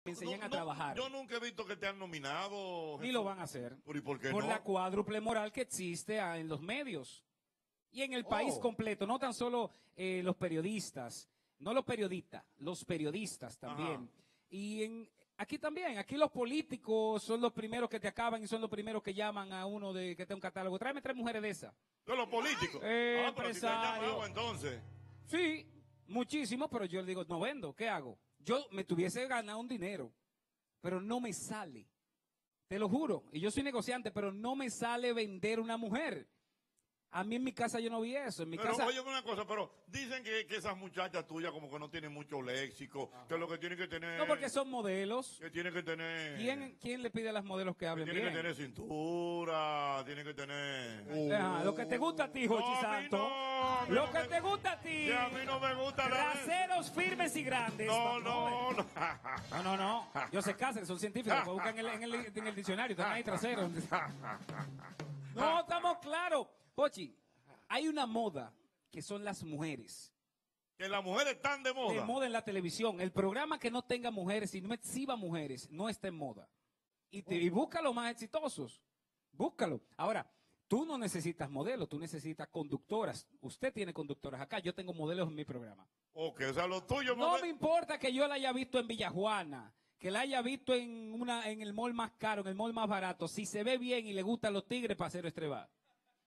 me enseñan a trabajar. Yo nunca he visto que te han nominado. Ni lo van a hacer. ¿Y por qué por no? la cuádruple moral que existe en los medios. Y en el país completo, no tan solo los periodistas, no los periodistas, los periodistas también. Ajá. Y aquí también, aquí los políticos son los primeros que te acaban y son los primeros que llaman a uno de que tenga un catálogo. Tráeme 3 mujeres de esas. ¿De los políticos? Pero si te han llamado, entonces. Sí, muchísimo, pero yo le digo, no vendo, ¿qué hago? Yo me tuviese ganado un dinero, pero no me sale. Te lo juro. Y yo soy negociante, pero no me sale vender una mujer. A mí en mi casa yo no vi eso. En mi casa... Oye, una cosa, pero dicen que esas muchachas tuyas como que no tienen mucho léxico, que lo que tienen que tener... No, porque son modelos. Que tienen que tener... ¿Quién le pide a las modelos que hablen bien? Tienen que tener cintura, tienen que tener... lo que te gusta a ti, Jochi Santo. Lo que te gusta a ti. Que a mí no me gusta traseros firmes y grandes. No. Yo sé Cáceres, son científicos, lo buscan en el diccionario, están ahí traseros. No, estamos claros. Jochi, hay una moda que son las mujeres. Que las mujeres están de moda. De moda en la televisión. El programa que no tenga mujeres y no exhiba mujeres no está en moda. Y busca los más exitosos. Búscalo. Ahora, tú no necesitas modelos, tú necesitas conductoras. Usted tiene conductoras acá, yo tengo modelos en mi programa. Ok, o sea, lo tuyo... No me importa que yo la haya visto en Villajuana, que la haya visto en el mall más caro, en el mall más barato. Si se ve bien y le gustan los tigres, para hacer estrebar.